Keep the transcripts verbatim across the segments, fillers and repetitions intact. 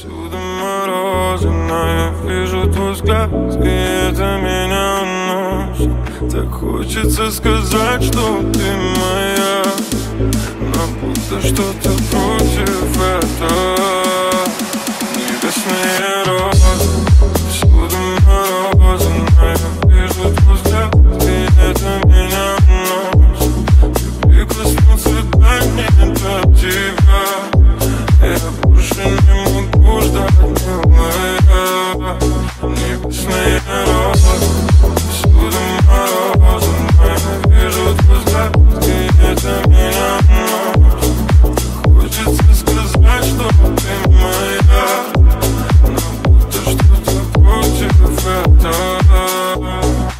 Повсюду морозы, но я вижу твой взгляд, и это меня уносит. Так хочется сказать, что ты моя, но будто что-то против этого. Небесные розы, повсюду морозы, но я вижу твой взгляд, и это меня уносит. Ты прикоснул свидание для тебя, я больше не могу ждать, милая. Небесные розы, повсюду морозы, но я вижу твой взгляд, и это меня уносит. Хочется сказать, что ты моя, но будто что-то против этого.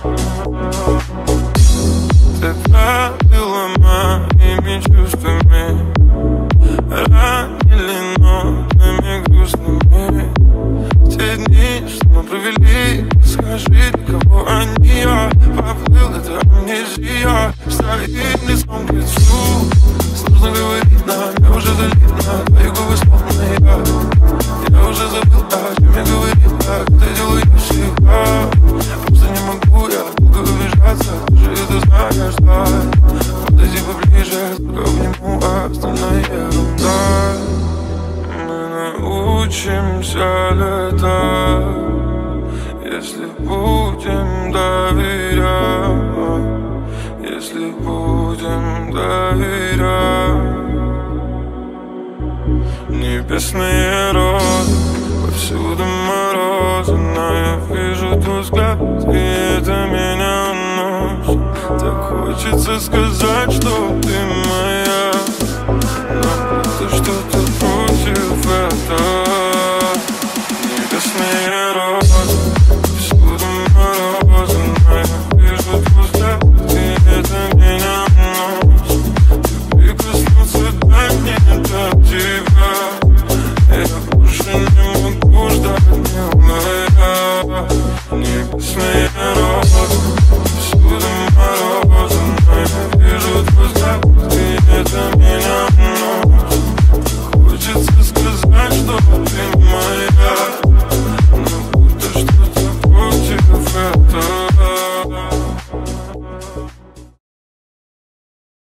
Ты правила моими чувствами, ранили нотами грустными. Те дни, что мы провели, скажи, для кого они? Я поплыл, это амнезия. Стоим лицом к лицу, сложно говорить нам, я уже залит на твои губы, словно я. Я уже забыл, о чем я говорил, как это делаю всегда. Просто не могу я долго убежаться, ты же это знаешь, да. Подойди поближе, только обниму, а остальное ерунда. Мы научимся летать, если будем доверять, если будем доверять. Небесные розы, повсюду морозы, но я вижу твой взгляд, и это меня уносит. Так хочется сказать, что ты моя,